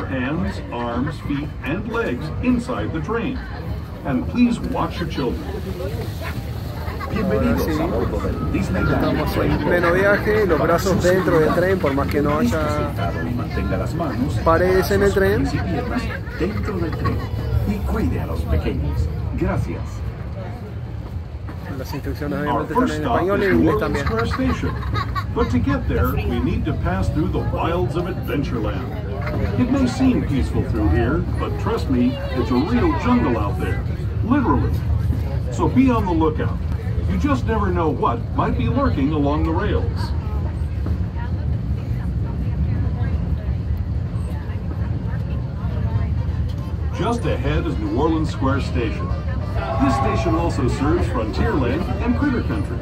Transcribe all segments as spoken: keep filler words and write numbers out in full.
hands, arms, feet, and legs inside the train. And please watch your children. Ahora sí, estamos en pleno viaje, los brazos dentro del tren, por más que no haya paredes en el tren. Dentro del tren y cuide a los pequeños. Gracias. Las instrucciones Our obviamente están first en stop español is y en New inglés Orleans también. Square Station. But to get there, we need to pass through the wilds of Adventureland. It may seem peaceful through here, but trust me, it's a real jungle out there. Literally. So be on the lookout. You just never know what might be lurking along the rails. Just ahead is New Orleans Square Station. This station also serves Frontierland and Critter Country.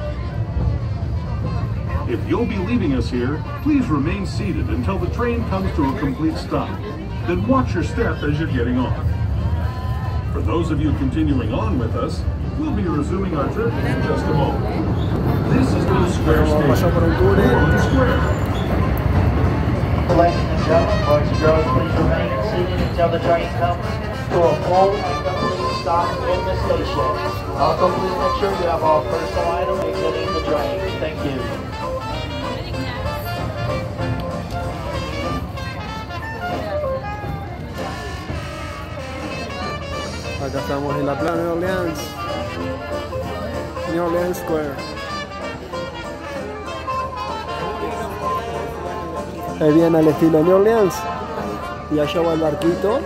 If you'll be leaving us here, please remain seated until the train comes to a complete stop. Then watch your step as you're getting off. For those of you continuing on with us, we'll be resuming our trip in just a moment. This is New Square Station, New Orleans Square. Ladies and gentlemen, boys and girls, please remain seated until the train comes to a full and complete stop in the station. Also, please make sure you have all personal items exiting the train. Thank you. Acá estamos en la Plaza New Orleans, New Orleans Square. Ahí viene al estilo New Orleans y allá va el barquito.